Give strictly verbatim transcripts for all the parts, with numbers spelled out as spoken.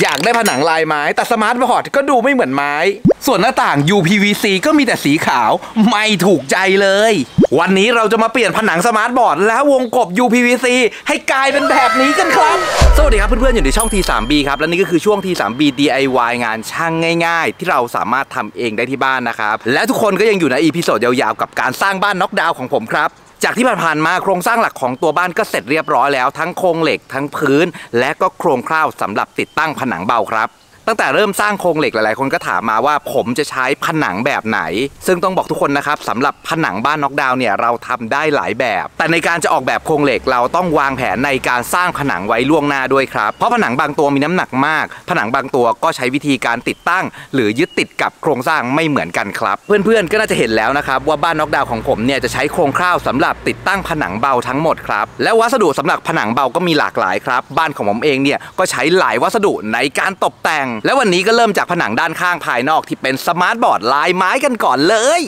อยากได้ผนังลายไม้แต่สมาร์ทบอร์ดก็ดูไม่เหมือนไม้ส่วนหน้าต่าง ยู พี วี ซี ก็มีแต่สีขาวไม่ถูกใจเลยวันนี้เราจะมาเปลี่ยนผนังสมาร์ทบอร์ดแล้ววงกบ ยู พี วี ซี ให้กลายเป็นแบบนี้กันครับสวัสดีครับเพื่อนๆอยู่ในช่อง ที ทรี บี ครับและนี่ก็คือช่วง ที ทรี บี ดี ไอ วาย งานช่างง่ายๆที่เราสามารถทำเองได้ที่บ้านนะครับและทุกคนก็ยังอยู่ในอีพิโซดยาวๆกับการสร้างบ้านน็อกดาวน์ของผมครับจากที่ผ่านมาโครงสร้างหลักของตัวบ้านก็เสร็จเรียบร้อยแล้วทั้งโครงเหล็กทั้งพื้นและก็โครงคร่าวสำหรับติดตั้งผนังเบาครับตั้งแต่เริ่มสร้างโครงเหล็กหลายๆคนก็ถามมาว่าผมจะใช้ผนังแบบไหนซึ่งต้องบอกทุกคนนะครับสำหรับผนังบ้านน็อกดาวน์เนี่ยเราทำได้หลายแบบแต่ในการจะออกแบบโครงเหล็กเราต้องวางแผนในการสร้างผนังไว้ล่วงหน้าด้วยครับเพราะผนังบางตัวมีน้ำหนักมากผนังบางตัวก็ใช้วิธีการติดตั้งหรือยึดติดกับโครงสร้างไม่เหมือนกันครับเพื่อนๆก็น่าจะเห็นแล้วนะครับว่าบ้านน็อกดาวน์ของผมเนี่ยจะใช้โครงคร่าวสำหรับติดตั้งผนังเบาทั้งหมดครับและวัสดุสำหรับผนังเบาก็มีหลากหลายครับบ้านของผมเองเนี่ยก็ใช้หลายวัสดุในการตกแต่งและวันนี้ก็เริ่มจากผนังด้านข้างภายนอกที่เป็นสมาร์ทบอร์ดลายไม้กันก่อนเลย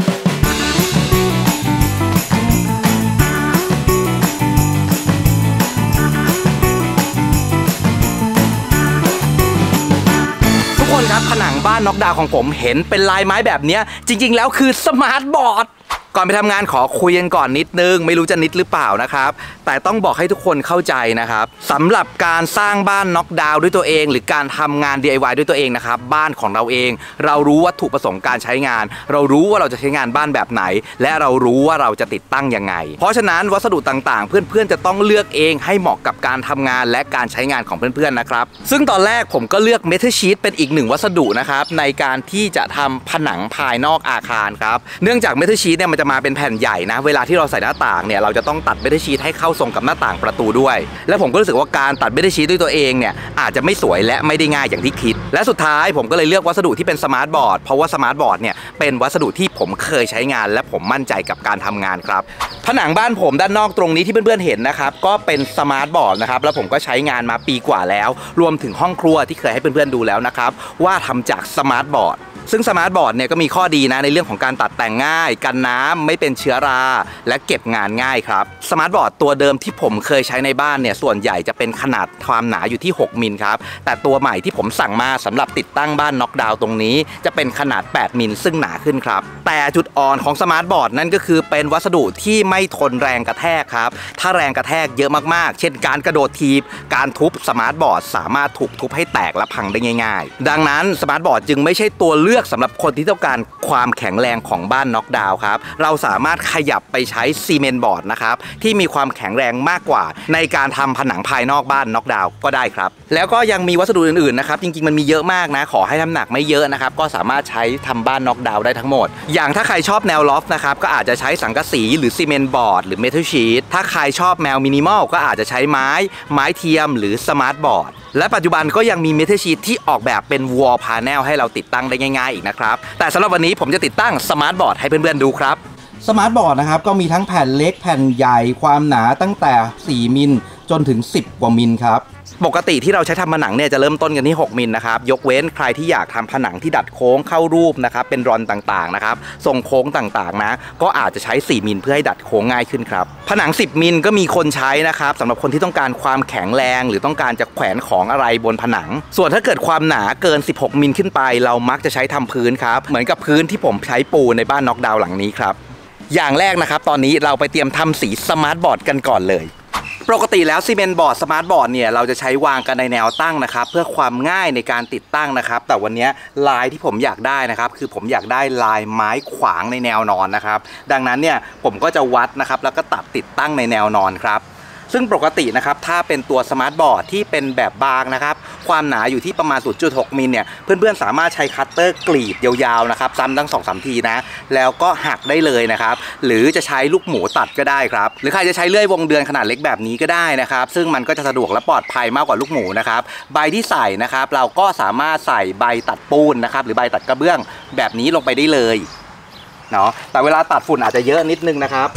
ทุกคนครับผนังบ้านน็อกดาวน์ของผมเห็นเป็นลายไม้แบบนี้จริงๆแล้วคือสมาร์ทบอร์ดก่อนไปทำงานขอคุยกันก่อนนิดนึงไม่รู้จะนิดหรือเปล่านะครับแต่ต้องบอกให้ทุกคนเข้าใจนะครับสำหรับการสร้างบ้านน็อกดาวน์ด้วยตัวเองหรือการทำงาน ดี ไอ วาย ด้วยตัวเองนะครับบ้านของเราเองเรารู้วัตถุประสงค์การใช้งานเรารู้ว่าเราจะใช้งานบ้านแบบไหนและเรารู้ว่าเราจะติดตั้งยังไงเพราะฉะนั้นวัสดุต่างๆเพื่อนๆจะต้องเลือกเองให้เหมาะกับการทำงานและการใช้งานของเพื่อนๆนะครับซึ่งตอนแรกผมก็เลือกเมทัลชีทเป็นอีกหนึ่งวัสดุนะครับในการที่จะทำผนังภายนอกอาคารครับเนื่องจากเมทัลชีทเนี่ยมันจะมาเป็นแผ่นใหญ่นะเวลาที่เราใส่หน้าต่างเนี่ยเราจะต้องตัดเมทัลชีทให้เข้าทรงกับหน้าต่างประตูด้วยและผมก็รู้สึกว่าการตัดเมทัลชีทด้วยตัวเองเนี่ยอาจจะไม่สวยและไม่ได้ง่ายอย่างที่คิดและสุดท้ายผมก็เลยเลือกวัสดุที่เป็นสมาร์ทบอร์ดเพราะว่าสมาร์ทบอร์ดเนี่ยเป็นวัสดุที่ผมเคยใช้งานและผมมั่นใจกับการทำงานครับผนังบ้านผมด้านนอกตรงนี้ที่เพื่อนๆเห็นนะครับก็เป็นสมาร์ทบอร์ดนะครับแล้วผมก็ใช้งานมาปีกว่าแล้วรวมถึงห้องครัวที่เคยให้เพื่อนๆดูแล้วนะครับว่าทำจากสมาร์ทบอร์ดซึ่งสมาร์ทบอร์ดเนี่ยก็มีข้อดีนะในเรื่องของการตัดแต่งง่ายกันน้ำไม่เป็นเชื้อราและเก็บงานง่ายครับสมาร์ทบอร์ดตัวเดิมที่ผมเคยใช้ในบ้านเนี่ยส่วนใหญ่จะเป็นขนาดความหนาอยู่ที่หกมิลครับแต่ตัวใหม่ที่ผมสั่งมาสำหรับติดตั้งบ้านน็อกดาวน์ตรงนี้จะเป็นขนาดแปดมิลซึ่งหนาขึ้นครับแต่จุดอ่อนของสมาร์ทบอร์ดนั่นก็คือเป็นวัสดุที่ไม่ทนแรงกระแทกครับถ้าแรงกระแทกเยอะมากๆเช่นการกระโดดถีบการทุบสมาร์ทบอร์ดสามารถถูกทุบให้แตกและพังได้ง่ายๆดังนั้นสมาร์ทบอร์ดจึงไม่ใช่ตัวเลือกสำหรับคนที่ต้องการความแข็งแรงของบ้านน็อกดาวน์ครับเราสามารถขยับไปใช้ซีเมนต์บอร์ดนะครับที่มีความแข็งแรงมากกว่าในการทำผนังภายนอกบ้านน็อกดาวน์ก็ได้ครับแล้วก็ยังมีวัสดุอื่นๆนะครับจริงๆมันมีเยอะมากนะขอให้น้ำหนักไม่เยอะนะครับก็สามารถใช้ทำบ้านน็อกดาวน์ได้ทั้งหมดอย่างถ้าใครชอบแนวลอฟต์นะครับก็อาจจะใช้สังกะสีหรือซีเมนต์บอร์ดหรือเมทัลชีทถ้าใครชอบแนวมินิมอลก็อาจจะใช้ไม้ไม้เทียมหรือสมาร์ทบอร์ดและปัจจุบันก็ยังมีเมทัลชีทที่ออกแบบเป็นวอลพาเนลให้เราติดตั้งได้ง่ายๆอีกนะครับแต่สำหรับวันนี้ผมจะติดตั้งสมาร์ทบอร์ดให้เพื่อนๆดูครับสมาร์ทบอร์ดนะครับก็มีทั้งแผ่นเล็กแผ่นใหญ่ความหนาตั้งแต่สี่มิลจนถึงสิบกว่ามิลครับปกติที่เราใช้ทำผนังเนี่ยจะเริ่มต้นกันที่หกมิลนะครับยกเว้นใครที่อยากทำผนังที่ดัดโค้งเข้ารูปนะครับเป็นรอนต่างๆนะครับทรงโค้งต่างๆนะก็อาจจะใช้สี่มิลเพื่อให้ดัดโค้งง่ายขึ้นครับผนังสิบมิลก็มีคนใช้นะครับสำหรับคนที่ต้องการความแข็งแรงหรือต้องการจะแขวนของอะไรบนผนังส่วนถ้าเกิดความหนาเกินสิบหกมิลขึ้นไปเรามักจะใช้ทำพื้นครับเหมือนกับพื้นที่ผมใช้ปูในบ้านน็อกดาวน์หลังนี้ครับอย่างแรกนะครับตอนนี้เราไปเตรียมทำสีสมาร์ทบอร์ดกันก่อนเลยปกติแล้วซีเมนต์บอร์ดสมาร์ทบอร์ดเนี่ยเราจะใช้วางกันในแนวตั้งนะครับเพื่อความง่ายในการติดตั้งนะครับแต่วันนี้ลายที่ผมอยากได้นะครับคือผมอยากได้ลายไม้ขวางในแนวนอนนะครับดังนั้นเนี่ยผมก็จะวัดนะครับแล้วก็ตัดติดตั้งในแนวนอนครับซึ่งปกตินะครับถ้าเป็นตัวสมาร์ทบอร์ดที่เป็นแบบบางนะครับความหนาอยู่ที่ประมาณ ศูนย์จุดหกมิลเนี่ยเพื่อนๆสามารถใช้คัตเตอร์กรีดยาวๆนะครับซ้ำทั้ง สองสาม ทีนะแล้วก็หักได้เลยนะครับหรือจะใช้ลูกหมูตัดก็ได้ครับหรือใครจะใช้เลื่อยวงเดือนขนาดเล็กแบบนี้ก็ได้นะครับซึ่งมันก็จะสะดวกและปลอดภัยมากกว่าลูกหมูนะครับใบที่ใส่นะครับเราก็สามารถใส่ใบตัดปูนนะครับหรือใบตัดกระเบื้องแบบนี้ลงไปได้เลยเนาะแต่เวลาตัดฝุ่นอาจจะเยอะนิดนึงนะครับ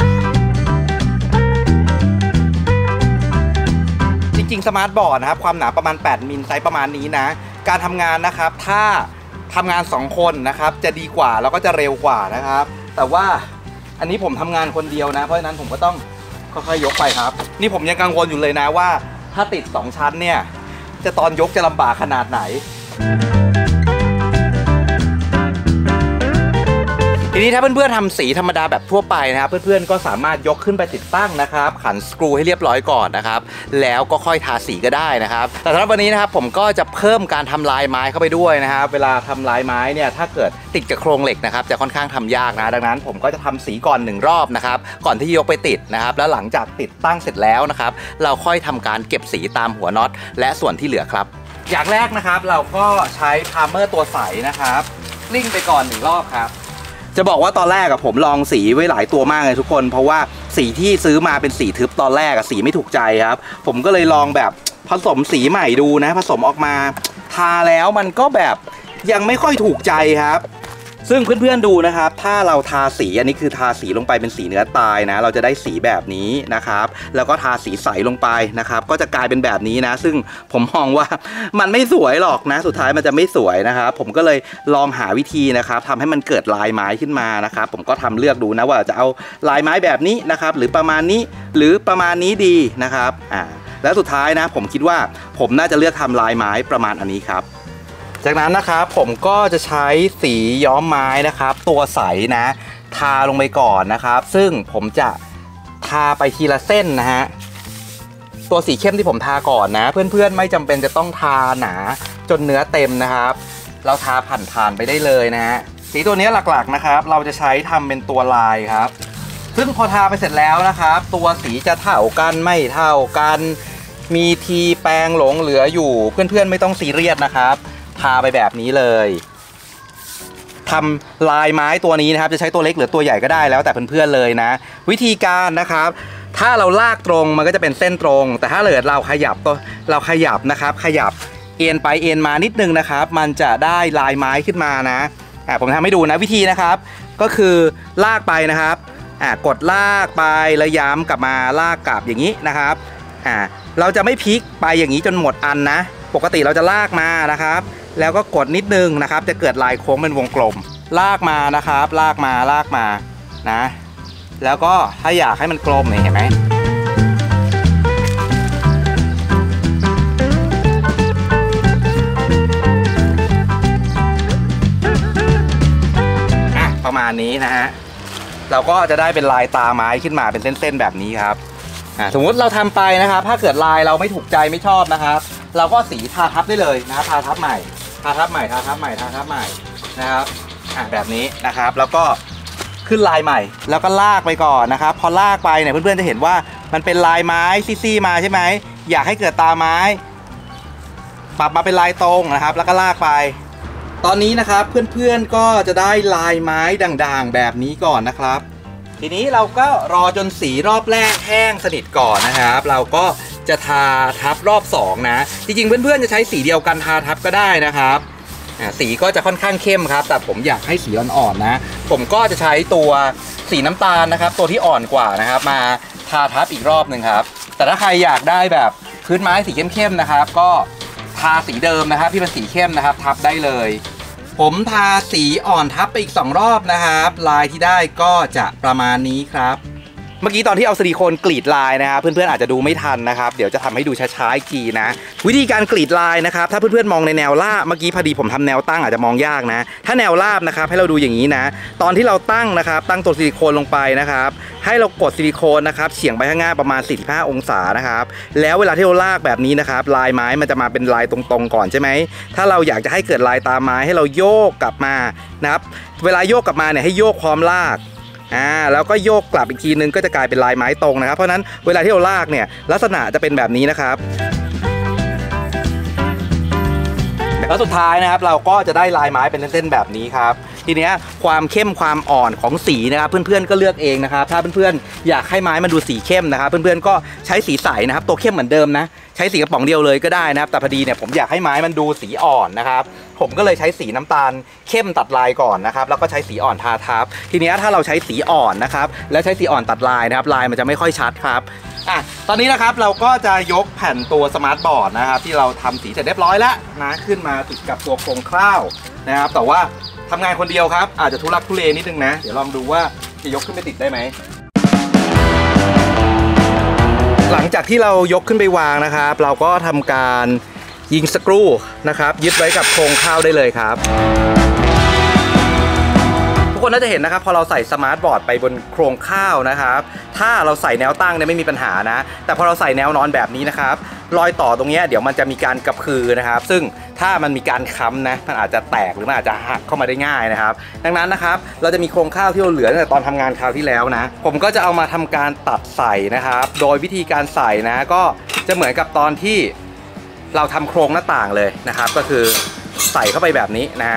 จริงๆสมาร์ทบอร์ดนะครับความหนาประมาณแปดมิลไซส์ประมาณนี้นะการทำงานนะครับถ้าทำงานสองคนนะครับจะดีกว่าแล้วก็จะเร็วกว่านะครับแต่ว่าอันนี้ผมทำงานคนเดียวนะเพราะฉะนั้นผมก็ต้องค่อยๆยกไปครับนี่ผมยังกังวลอยู่เลยนะว่าถ้าติดสองชั้นเนี่ยจะตอนยกจะลำบากขนาดไหนทีนี้ถ้าเพื่อนๆทำสีธรรมดาแบบทั่วไปนะครับเพื่อนๆก็สามารถยกขึ้นไปติดตั้งนะครับขันสกรูให้เรียบร้อยก่อนนะครับแล้วก็ค่อยทาสีก็ได้นะครับแต่สำหรับวันนี้นะครับผมก็จะเพิ่มการทำลายไม้เข้าไปด้วยนะครับเวลาทำลายไม้เนี่ยถ้าเกิดติดกับโครงเหล็กนะครับจะค่อนข้างทำยากนะดังนั้นผมก็จะทำสีก่อนหนึ่งรอบนะครับก่อนที่ยกไปติดนะครับแล้วหลังจากติดตั้งเสร็จแล้วนะครับเราค่อยทำการเก็บสีตามหัวน็อตและส่วนที่เหลือครับอย่างแรกนะครับเราก็ใช้พาร์เมอร์ตัวใสนะครับกลิ้งไปก่อนหนึ่งรอบครับจะบอกว่าตอนแรกอะผมลองสีไว้หลายตัวมากเลยทุกคนเพราะว่าสีที่ซื้อมาเป็นสีทึบตอนแรกอะสีไม่ถูกใจครับผมก็เลยลองแบบผสมสีใหม่ดูนะผสมออกมาทาแล้วมันก็แบบยังไม่ค่อยถูกใจครับซึ่งเพื่อนๆดูนะครับถ้าเราทาสีอันนี้คือทาสีลงไปเป็นสีเนื้อตายนะเราจะได้สีแบบนี้นะครับแล้วก็ทาสีใสลงไปนะครับก็จะกลายเป็นแบบนี้นะซึ่งผมมองว่ามันไม่สวยหรอกนะสุดท้ายมันจะไม่สวยนะครับผมก็เลยลองหาวิธีนะครับทำให้มันเกิดลายไม้ขึ้นมานะครับผมก็ทำเลือกดูนะว่าจะเอาลายไม้แบบนี้นะครับหรือประมาณนี้หรือประมาณนี้ดีนะครับอ่าแล้วสุดท้ายนะผมคิดว่าผมน่าจะเลือกทำลายไม้ประมาณอันนี้ครับจากนั้นนะครับผมก็จะใช้สีย้อมไม้นะครับตัวใสนะทาลงไปก่อนนะครับซึ่งผมจะทาไปทีละเส้นนะฮะตัวสีเข้มที่ผมทาก่อนนะเพื่อนๆไม่จำเป็นจะต้องทาหนาจนเนื้อเต็มนะครับเราทาผ่านๆไปได้เลยนะฮะสีตัวนี้หลักๆนะครับเราจะใช้ทำเป็นตัวลายครับซึ่งพอทาไปเสร็จแล้วนะครับตัวสีจะเท่ากันไม่เท่ากันมีทีแปรงหลงเหลืออยู่เพื่อนๆไม่ต้องซีเรียสนะครับทาไปแบบนี้เลยทำลายไม้ตัวนี้นะครับจะใช้ตัวเล็กหรือตัวใหญ่ก็ได้แล้วแต่เพื่อนๆเลยนะวิธีการนะครับถ้าเราลากตรงมันก็จะเป็นเส้นตรงแต่ถ้าเกิดเราขยับตัวเราขยับนะครับขยับเอ็นไปเอ็นมานิดนึงนะครับมันจะได้ลายไม้ขึ้นมานะอ่าผมทำให้ดูนะวิธีนะครับก็คือลากไปนะครับอ่ากดลากไปแล้วย้ำกลับมาลากกลับอย่างนี้นะครับอ่าเราจะไม่พลิกไปอย่างนี้จนหมดอันนะปกติเราจะลากมานะครับแล้วก็กดนิดนึงนะครับจะเกิดลายโค้งเป็นวงกลมลากมานะครับลากมาลากมานะแล้วก็ถ้าอยากให้มันกลมเนี่ยเห็นไหมอ่ะประมาณนี้นะฮะเราก็จะได้เป็นลายตาไม้ขึ้นมาเป็นเส้นๆแบบนี้ครับอ่ะสมมุติเราทำไปนะครับถ้าเกิดลายเราไม่ถูกใจไม่ชอบนะครับเราก็สีทาทับได้เลยนะครับทาทับใหม่ทาทับใหม่ทาทับใหม่ทาทับใหม่นะครับอ่ะแบบนี้นะครับแล้วก็ขึ้นลายใหม่แล้วก็ลากไปก่อนนะครับพอลากไปเนี่ยเพื่อนๆจะเห็นว่ามันเป็นลายไม้ซี่ๆมาใช่ไหมอยากให้เกิดตาไม้ปรับมาเป็นลายตรงนะครับแล้วก็ลากไปตอนนี้นะครับเพื่อนๆก็จะได้ลายไม้ด่างๆแบบนี้ก่อนนะครับทีนี้เราก็รอจนสีรอบแรกแห้งสนิทก่อนนะครับเราก็จะทาทับรอบสองนะจริงๆเพื่อนๆจะใช้สีเดียวกันทาทับก็ได้นะครับสีก็จะค่อนข้างเข้มครับแต่ผมอยากให้สีอ่อนๆนะผมก็จะใช้ตัวสีน้ำตาลนะครับตัวที่อ่อนกว่านะครับมาทาทับอีกรอบหนึ่งครับแต่ถ้าใครอยากได้แบบพื้นไม้สีเข้มๆนะครับก็ทาสีเดิมนะครับที่เป็นสีเข้มนะครับทับได้เลยผมทาสีอ่อนทับไปอีกสองรอบนะครับลายที่ได้ก็จะประมาณนี้ครับเมื่อกี้ตอนที่เอาซิลิโคนกรีดลายนะครับเพื่อนๆอาจจะดูไม่ทันนะครับเดี๋ยวจะทำให้ดูช้าๆอีกทีนะวิธีการกรีดลายนะครับถ้าเพื่อนๆมองในแนวราบเมื่อกี้พอดีผมทำแนวตั้งอาจจะมองยากนะถ้าแนวราบนะครับให้เราดูอย่างนี้นะตอนที่เราตั้งนะครับตั้งตัวซิลิโคนลงไปนะครับให้เรากดซิลิโคนนะครับเฉียงไปข้างหน้าประมาณสี่สิบห้าองศานะครับแล้วเวลาที่เราลากแบบนี้นะครับลายไม้มันจะมาเป็นลายตรงๆก่อนใช่ไหมถ้าเราอยากจะให้เกิดลายตาไม้ให้เราโยกกลับมานะครับเวลาโยกกลับมาเนี่ยให้โยกพร้อมลากอ่าแล้วก็โยกกลับอีกทีนึงก็จะกลายเป็นลายไม้ตรงนะครับเพราะนั้นเวลาที่เราลากเนี่ยลักษณะจะเป็นแบบนี้นะครับแล้วสุดท้ายนะครับเราก็จะได้ลายไม้เป็นเส้นๆแบบนี้ครับทีนี้ความเข้มความอ่อนของสีนะครับเพื่อนๆก็เลือกเองนะครับถ้าเพื่อนๆอยากให้ไม้มันดูสีเข้มนะครับเพื่อนๆก็ใช้สีใสนะครับตัวเข้มเหมือนเดิมนะใช้สีกระป๋องเดียวเลยก็ได้นะครับแต่พอดีเนี่ยผมอยากให้ไม้มันดูสีอ่อนนะครับผมก็เลยใช้สีน้ำตาลเข้มตัดลายก่อนนะครับแล้วก็ใช้สีอ่อนทาทับทีนี้ถ้าเราใช้สีอ่อนนะครับแล้วใช้สีอ่อนตัดลายนะครับลายมันจะไม่ค่อยชัดครับอ่ะตอนนี้นะครับเราก็จะยกแผ่นตัวสมาร์ทบอร์ดนะครับที่เราทำสีเสร็จเรียบร้อยแล้วนะขึ้นมาติดกับตัวโครงคร่าวนะครับแต่ว่าทำงานคนเดียวครับอาจจะทุลักทุเลนิดนึงนะเดี๋ยวลองดูว่าจะยกขึ้นไปติดได้ไหมหลังจากที่เรายกขึ้นไปวางนะครับเราก็ทำการยิงสกรูนะครับยึดไว้กับโครงข้าวได้เลยครับทุกคนน่าจะเห็นนะครับพอเราใส่สมาร์ทบอร์ดไปบนโครงข้าวนะครับถ้าเราใส่แนวตั้งเนี่ยไม่มีปัญหานะแต่พอเราใส่แนวนอนแบบนี้นะครับรอยต่อตรงนี้เดี๋ยวมันจะมีการกระพือนะครับซึ่งถ้ามันมีการค้ำนะมันอาจจะแตกหรือมันอาจจะหักเข้ามาได้ง่ายนะครับดังนั้นนะครับเราจะมีโครงข้าวที่เราเหลือตั้งแต่ตอนทำงานคราวที่แล้วนะผมก็จะเอามาทำการตัดใส่นะครับโดยวิธีการใส่นะก็จะเหมือนกับตอนที่เราทำโครงหน้าต่างเลยนะครับก็คือใส่เข้าไปแบบนี้นะฮะ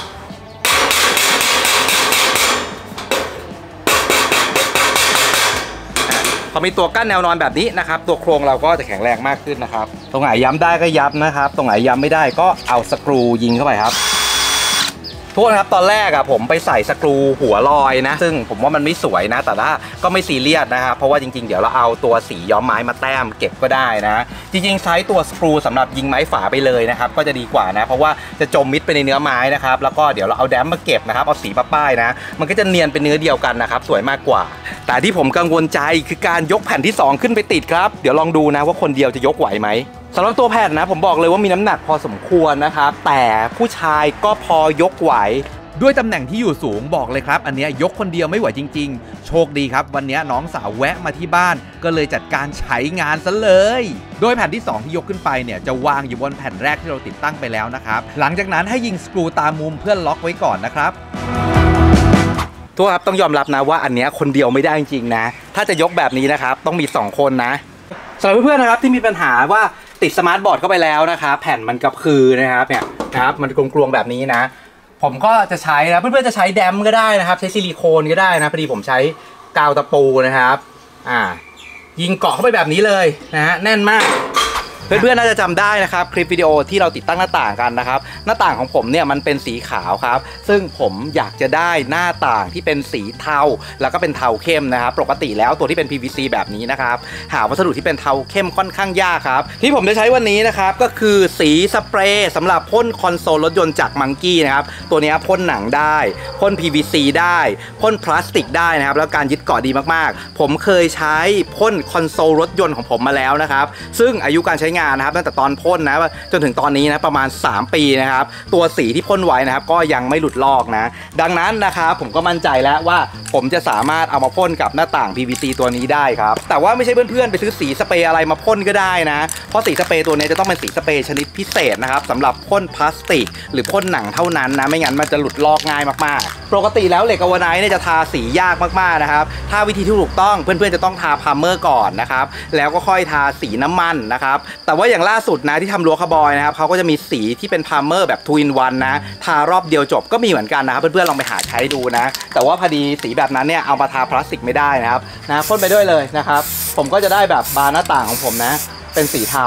พอมีตัวกั้นแนวนอนแบบนี้นะครับตัวโครงเราก็จะแข็งแรงมากขึ้นนะครับตรงไหนย้ำได้ก็ย้ำนะครับตรงไหนย้ำไม่ได้ก็เอาสกรูยิงเข้าไปครับทุกคนครับตอนแรกอะผมไปใส่สกรูหัวลอยนะซึ่งผมว่ามันไม่สวยนะแต่ว่าก็ไม่ซีเรียสนะครับเพราะว่าจริงๆเดี๋ยวเราเอาตัวสีย้อมไม้มาแต้มเก็บก็ได้นะจริงๆใช้ตัวสกรูสำหรับยิงไม้ฝาไปเลยนะครับก็จะดีกว่านะเพราะว่าจะจมมิดไปในเนื้อไม้นะครับแล้วก็เดี๋ยวเราเอาแดมมาเก็บนะครับเอาสีมาป้ายนะมันก็จะเนียนเป็นเนื้อเดียวกันนะครับสวยมากกว่าแต่ที่ผมกังวลใจคือการยกแผ่นที่สองขึ้นไปติดครับเดี๋ยวลองดูนะว่าคนเดียวจะยกไหวไหมสำหรับตัวแผ่นนะผมบอกเลยว่ามีน้ำหนักพอสมควรนะครับแต่ผู้ชายก็พอยกไหวด้วยตำแหน่งที่อยู่สูงบอกเลยครับอันนี้ยกคนเดียวไม่ไหวจริงๆโชคดีครับวันนี้น้องสาวแวะมาที่บ้านก็เลยจัดการใช้งานซะเลยโดยแผ่นที่สองที่ยกขึ้นไปเนี่ยจะวางอยู่บนแผ่นแรกที่เราติดตั้งไปแล้วนะครับหลังจากนั้นให้ยิงสกรูตามมุมเพื่อล็อกไว้ก่อนนะครับทุกครับต้องยอมรับนะว่าอันนี้คนเดียวไม่ได้จริงๆนะถ้าจะยกแบบนี้นะครับต้องมีสองคนนะสำหรับเพื่อนๆนะครับที่มีปัญหาว่าติดสมาร์ทบอร์ดเข้าไปแล้วนะครับแผ่นมันกระพือนะครับเนี่ยนะครับมันกลวงๆแบบนี้นะผมก็จะใช้นะเพื่อนๆจะใช้แดมก็ได้นะครับใช้ซิลิโคนก็ได้นะพอดีผมใช้กาวตะปูนะครับอ่ายิงเกาะเข้าไปแบบนี้เลยนะฮะแน่นมากเพื่อนๆน่าจะจำได้นะครับคลิปวิดีโอที่เราติดตั้งหน้าต่างกันนะครับหน้าต่างของผมเนี่ยมันเป็นสีขาวครับซึ่งผมอยากจะได้หน้าต่างที่เป็นสีเทาแล้วก็เป็นเทาเข้มนะครับปกติแล้วตัวที่เป็น พี วี ซี แบบนี้นะครับหาวัสดุที่เป็นเทาเข้มค่อนข้างยากครับที่ผมจะใช้วันนี้นะครับก็คือสีสเปรย์สำหรับพ่นคอนโซลรถยนต์จากมังกี้นะครับตัวนี้พ่นหนังได้พ่น พี วี ซี ได้พ่นพลาสติกได้นะครับแล้วการยึดเกาะดีมากๆผมเคยใช้พ่นคอนโซลรถยนต์ของผมมาแล้วนะครับซึ่งอายุการใช้งานนะครับตั้งแต่ตอนพ่นนะจนถึงตอนนี้นะประมาณสามปีนะครับตัวสีที่พ่นไว้นะครับก็ยังไม่หลุดลอกนะดังนั้นนะครับผมก็มั่นใจแล้วว่าผมจะสามารถเอามาพ่นกับหน้าต่าง พี วี ซี ตัวนี้ได้ครับแต่ว่าไม่ใช่เพื่อนๆไปซื้อสีสเปรย์อะไรมาพ่นก็ได้นะเพราะสีสเปรย์ตัวนี้จะต้องเป็นสีสเปรย์ชนิดพิเศษนะครับสำหรับพ่นพลาสติกหรือพ่นหนังเท่านั้นนะไม่งั้นมันจะหลุดลอกง่ายมากๆปกติแล้วเหล็กอะวาไนท์เนี่ยจะทาสียากมากๆนะครับถ้าวิธีที่ถูกต้องเพื่อนๆจะต้องทาพาร์เมอร์ก่อนนะครับแล้วก็ค่อยทาสีน้ำมันนะครับแต่ว่าอย่างล่าสุดนะที่ทำรั้วคาร์บอยนะครับเขาก็จะมีสีที่เป็นพาร์เมอร์แบบทูอินวันนะทารอบเดียวจบก็มีเหมือนกันนะครับเพื่อนๆลองไปหาใช้ดูนะแต่ว่าพอดีสีแบบนั้นเนี่ยเอามาทาพลาสติกไม่ได้นะครับนะพ่นไปด้วยเลยนะครับผมก็จะได้แบบบานหน้าต่างของผมนะเป็นสีเทา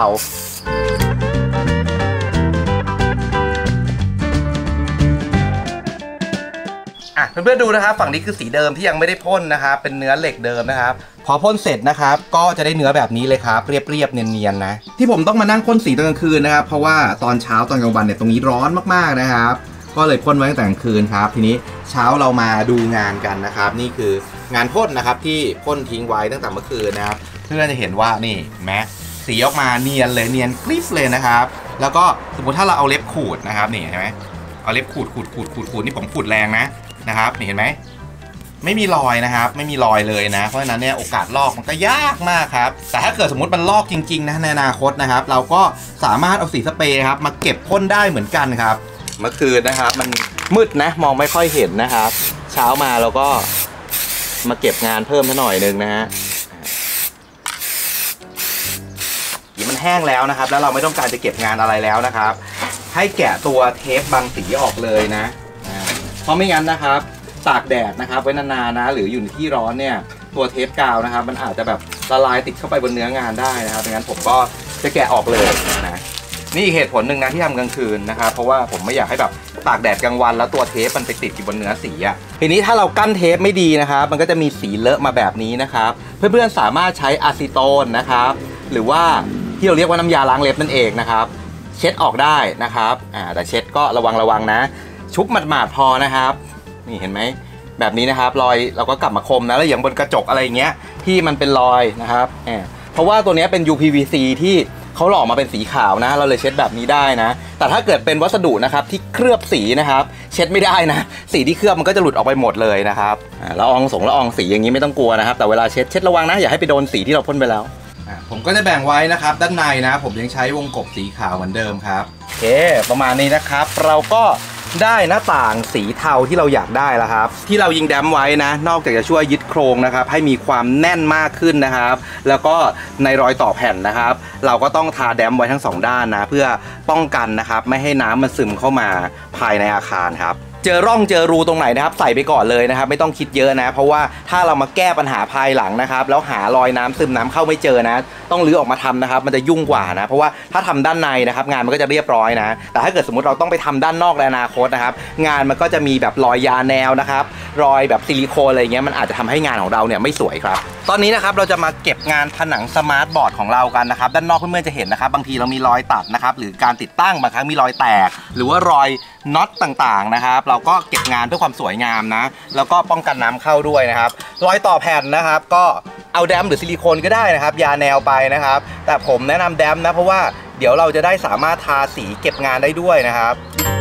อ่ะเพื่อนๆดูนะครับฝั่งนี้คือสีเดิมที่ยังไม่ได้พ่นนะครับเป็นเนื้อเหล็กเดิมนะครับพอพ่นเสร็จนะครับก็จะได้เนื้อแบบนี้เลยครับเรียบๆเนียนๆนะที่ผมต้องมานั่งพ่นสีตอนกลางคืนนะครับเพราะว่าตอนเช้าตอนกลางวันเนี่ยตรงนี้ร้อนมากๆนะครับก็เลยพ่นไว้ตั้งแต่กลางคืนครับทีนี้เช้าเรามาดูงานกันนะครับนี่คืองานพ่นนะครับที่พ่นทิ้งไว้ตั้งแต่เมื่อคืนนะครับเพื่อนจะเห็นว่านี่แม้สีออกมาเนียนเลยเนียนกริบเลยนะครับแล้วก็สมมติถ้าเราเอาเล็บขูดนะครับนี่เห็นไหมเอาเล็บขูดขูดขูดขูดขูดนี่ผมขูดแรงนะนะครับนี่เห็นไหมไม่มีรอยนะครับไม่มีรอยเลยนะเพราะฉะนั้นเนี่ยโอกาสลอกมันก็ยากมากครับแต่ถ้าเกิดสมมติมันลอกจริงๆนะในอนาคตนะครับเราก็สามารถเอาสีสเปรย์ครับมาเก็บพ่นได้เหมือนกันครับเมื่อคืนนะครับมันมืดนะมองไม่ค่อยเห็นนะครับเช้ามาเราก็มาเก็บงานเพิ่มหน่อยนึงนะฮะสีมันแห้งแล้วนะครับแล้วเราไม่ต้องการจะเก็บงานอะไรแล้วนะครับให้แกะตัวเทปบางสีออกเลยนะเพราะไม่งั้นนะครับตากแดดนะครับไว้นานๆนะหรืออยู่ในที่ร้อนเนี่ยตัวเทปกาวนะครับมันอาจจะแบบละลายติดเข้าไปบนเนื้องานได้นะครับดังนั้นผมก็จะแกะออกเลยนะนี่เหตุผลหนึ่งนะที่ทำกลางคืนนะครับเพราะว่าผมไม่อยากให้แบบตากแดดกลางวันแล้วตัวเทปมันไปติดอยู่บนเนื้อสีอ่ะทีนี้ถ้าเรากั้นเทปไม่ดีนะครับมันก็จะมีสีเลอะมาแบบนี้นะครับเพื่อนๆสามารถใช้อะซิโตนนะครับหรือว่าที่เราเรียกว่าน้ำยาล้างเล็บนั่นเองนะครับเช็ดออกได้นะครับอ่าแต่เช็ดก็ระวังระวังนะชุบหมาดๆพอนะครับนี่เห็นไหมแบบนี้นะครับรอยเราก็กลับมาคมนะแล้วอย่างบนกระจกอะไรอย่างเงี้ยที่มันเป็นรอยนะครับเพราะว่าตัวนี้เป็น ยู พี วี ซี ที่เขาหล่อมาเป็นสีขาวนะเราเลยเช็ดแบบนี้ได้นะแต่ถ้าเกิดเป็นวัสดุนะครับที่เคลือบสีนะครับเช็ดไม่ได้นะสีที่เคลือบมันก็จะหลุดออกไปหมดเลยนะครับละอองสงละอองสีอย่างนี้ไม่ต้องกลัวนะครับแต่เวลาเช็ดเช็ดระวังนะอย่าให้ไปโดนสีที่เราพ่นไปแล้วผมก็จะแบ่งไว้นะครับด้านในนะผมยังใช้วงกบสีขาวเหมือนเดิมครับโอเคประมาณนี้นะครับเราก็ได้หน้าต่างสีเทาที่เราอยากได้แล้วครับที่เรายิงแดมไว้นะนอกจากจะช่วยยึดโครงนะครับให้มีความแน่นมากขึ้นนะครับแล้วก็ในรอยต่อแผ่นนะครับเราก็ต้องทาแดมไว้ทั้งสองด้านนะเพื่อป้องกันนะครับไม่ให้น้ำมันซึมเข้ามาภายในอาคารครับเจอร่องเจอรูตรงไหนนะครับใส่ไปก่อนเลยนะครับไม่ต้องคิดเยอะนะเพราะว่าถ้าเรามาแก้ปัญหาภายหลังนะครับแล้วหารอยน้ำซึมน้ำเข้าไม่เจอนะต้องรื้อออกมาทำนะครับมันจะยุ่งกว่านะเพราะว่าถ้าทำด้านในนะครับงานมันก็จะเรียบร้อยนะแต่ถ้าเกิดสมมติเราต้องไปทำด้านนอกในอนาคตนะครับงานมันก็จะมีแบบรอยยาแนวนะครับรอยแบบซิลิโคนอะไรเงี้ยมันอาจจะทำให้งานของเราเนี่ยไม่สวยครับตอนนี้นะครับเราจะมาเก็บงานผนังสมาร์ทบอร์ดของเรากันนะครับด้านนอกเพื่อนๆจะเห็นนะครับบางทีเรามีรอยตัดนะครับหรือการติดตั้งบางครั้งมีรอยแตกหรือว่ารอยน็อตต่างๆนะครับเราก็เก็บงานเพื่อความสวยงามนะแล้วก็ป้องกันน้ำเข้าด้วยนะครับรอยต่อแผ่นนะครับก็เอาแดมหรือซิลิโคนก็ได้นะครับยาแนวไปนะครับแต่ผมแนะนำแดมนะเพราะว่าเดี๋ยวเราจะได้สามารถทาสีเก็บงานได้ด้วยนะครับ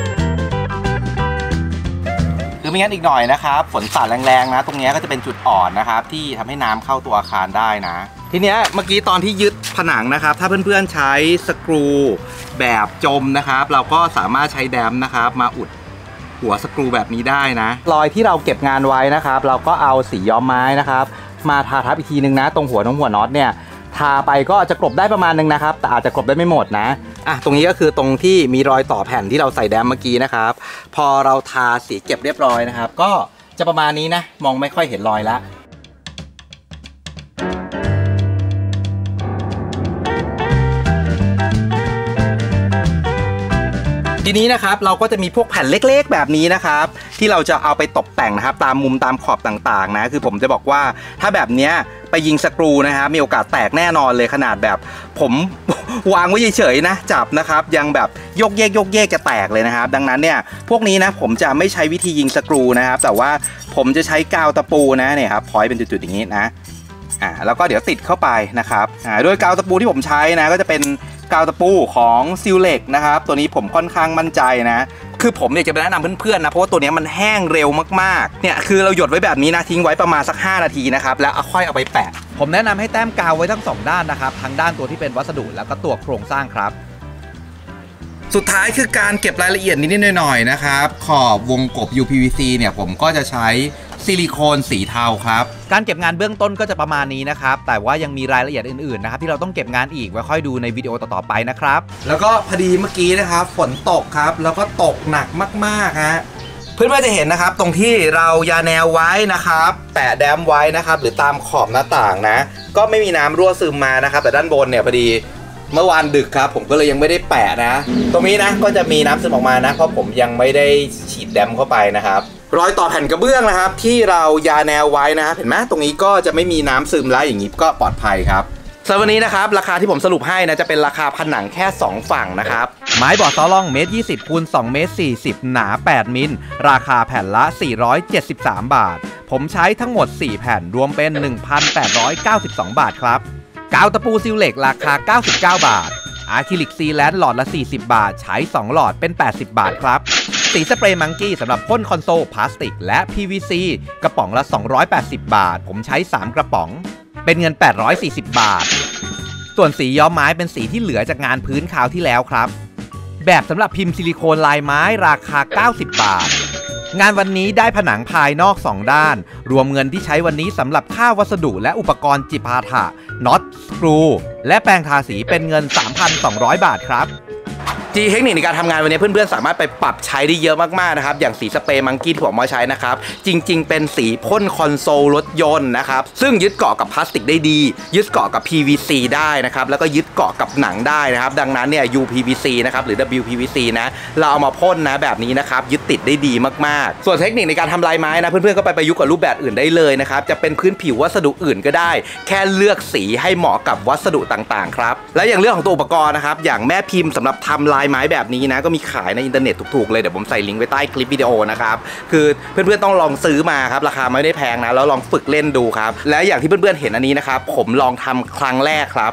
คือไม่งั้นอีกหน่อยนะครับฝนสาดแรงๆนะตรงนี้ก็จะเป็นจุดอ่อนนะครับที่ทำให้น้ำเข้าตัวอาคารได้นะทีเนี้ยเมื่อกี้ตอนที่ยึดผนังนะครับถ้าเพื่อนๆใช้สกรูแบบจมนะครับเราก็สามารถใช้แดมนะครับมาอุดหัวสกรูแบบนี้ได้นะรอยที่เราเก็บงานไว้นะครับเราก็เอาสีย้อมไม้นะครับมาทาทับอีกทีนึงนะตรงหัวน้องหัวน็อตเนี่ยทาไปก็จะกลบได้ประมาณนึงนะครับแต่อาจจะกลบได้ไม่หมดนะอ่ะตรงนี้ก็คือตรงที่มีรอยต่อแผ่นที่เราใส่แดมเมื่อกี้นะครับพอเราทาสีเก็บเรียบร้อยนะครับก็จะประมาณนี้นะมองไม่ค่อยเห็นรอยละทีนี้นะครับเราก็จะมีพวกแผ่นเล็กๆแบบนี้นะครับที่เราจะเอาไปตกแต่งนะครับตามมุมตามขอบต่างๆนะคือผมจะบอกว่าถ้าแบบเนี้ยไปยิงสกรูนะครับมีโอกาสแตกแน่นอนเลยขนาดแบบผมวางไว้เฉยๆนะจับนะครับยังแบบโยกเยกโยกเยกจะแตกเลยนะครับดังนั้นเนี่ยพวกนี้นะผมจะไม่ใช้วิธียิงสกรูนะครับแต่ว่าผมจะใช้กาวตะปูนะเนี่ยครับพอยเป็นจุดๆอย่างนี้นะอ่าแล้วก็เดี๋ยวติดเข้าไปนะครับอ่าด้วยกาวตะปูที่ผมใช้นะก็จะเป็นกาวตะปูของซิลเล็กนะครับตัวนี้ผมค่อนข้างมั่นใจนะคือผมเนี่ยจะไปแนะนำเพื่อนๆนะเพราะว่าตัวนี้มันแห้งเร็วมากๆเนี่ยคือเราหยดไว้แบบนี้นะทิ้งไว้ประมาณสักห้านาทีนะครับแล้วเอาค่อยเอาไปแปะผมแนะนำให้แต้มกาวไว้ทั้งสองด้านนะครับทั้งด้านตัวที่เป็นวัสดุแล้วก็ตัวโครงสร้างครับสุดท้ายคือการเก็บรายละเอียดนิดๆหน่อยๆนะครับขอบวงกบ ยู พี วี ซี เนี่ยผมก็จะใช้ซิลิโคนสีเทาครับการเก็บงานเบื้องต้นก็จะประมาณนี้นะครับแต่ว่ายังมีรายละเอียดอื่นๆนะครับที่เราต้องเก็บงานอีกไว้ค่อยดูในวิดีโอต่อๆไปนะครับแล้วก็พอดีเมื่อกี้นะครับฝนตกครับแล้วก็ตกหนักมากๆฮะเพื่อนๆจะเห็นนะครับตรงที่เรายาแนวไว้นะครับแปะแดมไว้นะครับหรือตามขอบหน้าต่างนะก็ไม่มีน้ำรั่วซึมมานะครับแต่ด้านบนเนี่ยพอดีเมื่อวานดึกครับผมก็เลยยังไม่ได้แปะนะตรงนี้นะก็จะมีน้ำซึมออกมานะเพราะผมยังไม่ได้ฉีดแดมเข้าไปนะครับรอยต่อแผ่นกระเบื้องนะครับที่เรายาแนวไว้นะครับเห็นไหมตรงนี้ก็จะไม่มีน้ำซึมแล้วอย่างนี้ก็ปลอดภัยครับสำหรับวันนี้นะครับราคาที่ผมสรุปให้นะจะเป็นราคาผนังแค่สองฝั่งนะครับไม้บอร์ดซอล่องเมตรยี่สิบคูณสองเมตรสี่สิบหนาแปดมิลราคาแผ่นละสี่ร้อยเจ็ดสิบสามบาทผมใช้ทั้งหมดสี่แผ่นรวมเป็น หนึ่งพันแปดร้อยเก้าสิบสอง บาทครับกาวตะปูซิลเล็กราคาเก้าสิบเก้าบาทอะคริลิกซีแลนด์หลอดละสี่สิบบาทใช้สองหลอดเป็นแปดสิบบาทครับสีสเปรย์มังกี้สำหรับพ่นคอนโซลพลาสติกและ พี วี ซี กระป๋องละสองร้อยแปดสิบบาทผมใช้สามกระป๋องเป็นเงินแปดร้อยสี่สิบบาทส่วนสีย้อมไม้เป็นสีที่เหลือจากงานพื้นคราวที่แล้วครับแบบสำหรับพิมพ์ซิลิโคนลายไม้ราคาเก้าสิบบาทงานวันนี้ได้ผนังภายนอกสองด้านรวมเงินที่ใช้วันนี้สำหรับค่าวัสดุและอุปกรณ์จิปาถะน็อตสกรูและแปรงทาสีเป็นเงิน สามพันสองร้อย บาทครับจีเทคนิคในการทำงานวันนี้เพื่อนๆสามารถไปปรับใช้ได้เยอะมากๆนะครับอย่างสีสเปรย์มังกี้ที่ผมมาใช้นะครับจริงๆเป็นสีพ่นคอนโซลรถยนต์นะครับซึ่งยึดเกาะกับพลาสติกได้ดียึดเกาะกับ พี วี ซี ได้นะครับแล้วก็ยึดเกาะกับหนังได้นะครับดังนั้นเนี่ย ยู พี วี ซี นะครับหรือ ดับเบิลยู พี วี ซี นะเราเอามาพ่นนะแบบนี้นะครับยึดติดได้ดีมากๆส่วนเทคนิคในการทำลายไม้นะเพื่อนๆก็ไปประยุกต์กับรูปแบบอื่นได้เลยนะครับจะเป็นพื้นผิววัสดุอื่นก็ได้แค่เลือกสีให้เหมาะกับวัสดุต่างๆครับและอย่างเรื่องของตัวอุปกรณ์นะครับอย่างแม่พิมพ์สำหรับทำลายไม้แบบนี้นะก็มีขายในอินเทอร์เน็ตถูกๆเลยเดี๋ยวผมใส่ลิงก์ไว้ใต้คลิปวิดีโอนะครับคือเพื่อนๆต้องลองซื้อมาครับราคาไม่ได้แพงนะแล้วลองฝึกเล่นดูครับและอย่างที่เพื่อนๆเห็นอันนี้นะครับผมลองทำครั้งแรกครับ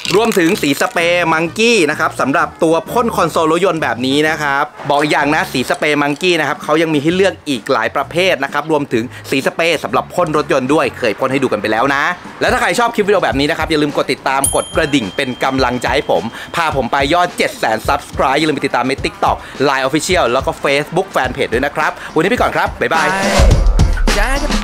รวมถึงสีสเปรย์มังกี้นะครับสำหรับตัวพ่นคอนโซลรถยนต์แบบนี้นะครับบอกอย่างนะสีสเปรย์มังกี้นะครับเขายังมีให้เลือกอีกหลายประเภทนะครับรวมถึงสีสเปรย์สำหรับพ่นรถยนต์ด้วยเคยพ่นให้ดูกันไปแล้วนะแล้วถ้าใครชอบคลิปวิดีโอแบบนี้นะครับอย่าลืมกดติดตามกดกระดิ่งเป็นกำลังใจให้ผมพาผมไปยอด เจ็ดแสน ซับสไครบ์ อย่าลืมไปติดตามใน ติ๊กต็อก ไลน์ Official แล้วก็ Facebook Fanpage ด้วยนะครับวันนี้ไปก่อนครับบ๊ายบาย